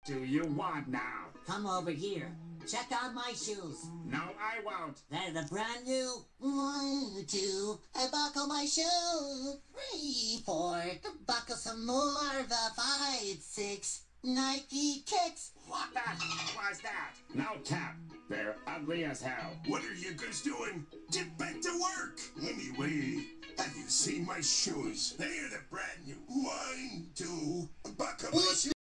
do you want now? Come over here. Check out my shoes. No, I won't. They're the brand new. 1, 2, I buckle my shoe. 3, 4, buckle some more. The 5, 6, Nike kicks. What the was that? No cap. They're ugly as hell. What are you guys doing? Get back to work! Anyway, have you seen my shoes? They are the brand new 1, 2, buckle my shoes.